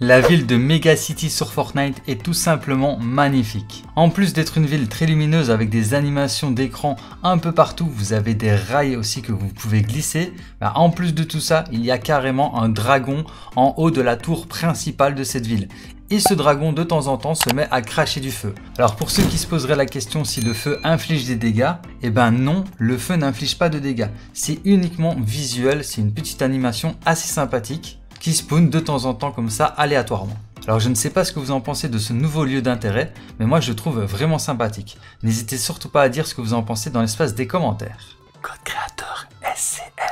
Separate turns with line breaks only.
La ville de Mega City sur Fortnite est tout simplement magnifique. En plus d'être une ville très lumineuse avec des animations d'écran un peu partout, vous avez des rails aussi que vous pouvez glisser. En plus de tout ça, il y a carrément un dragon en haut de la tour principale de cette ville. Et ce dragon de temps en temps se met à cracher du feu. Alors pour ceux qui se poseraient la question si le feu inflige des dégâts, eh ben non, le feu n'inflige pas de dégâts. C'est uniquement visuel, c'est une petite animation assez sympathique qui spawn de temps en temps comme ça aléatoirement. Alors je ne sais pas ce que vous en pensez de ce nouveau lieu d'intérêt, mais moi je le trouve vraiment sympathique. N'hésitez surtout pas à dire ce que vous en pensez dans l'espace des commentaires. Code créateur SCL.